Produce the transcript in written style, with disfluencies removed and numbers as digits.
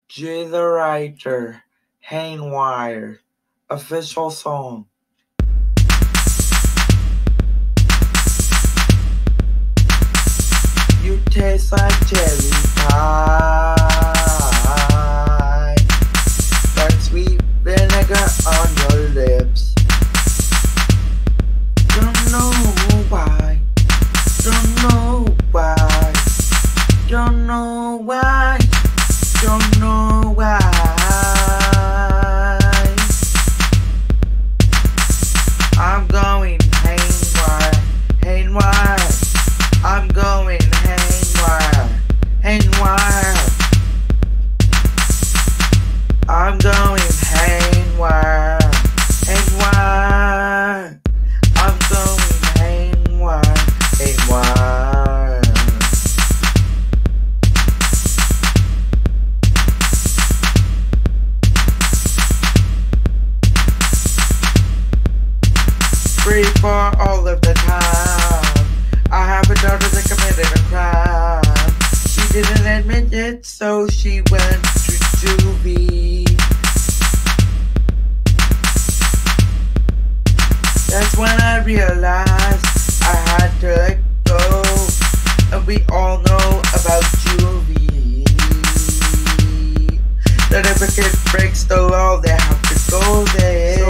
J the Writer, Haywire, official song. You taste like cherry pie, like sweet vinegar on your lips. Don't know why, don't know why, don't know why, don't know why. I'm going haywire, haywire. I'm going haywire, haywire. I'm going haywire, haywire. I'm going haywire, haywire. Free for all of the time. I have a daughter that committed a crime. She didn't admit it, so she went to juvie. That's when I realized I had to let go. And we all know about juvie. That if a kid breaks the law, they have to go there.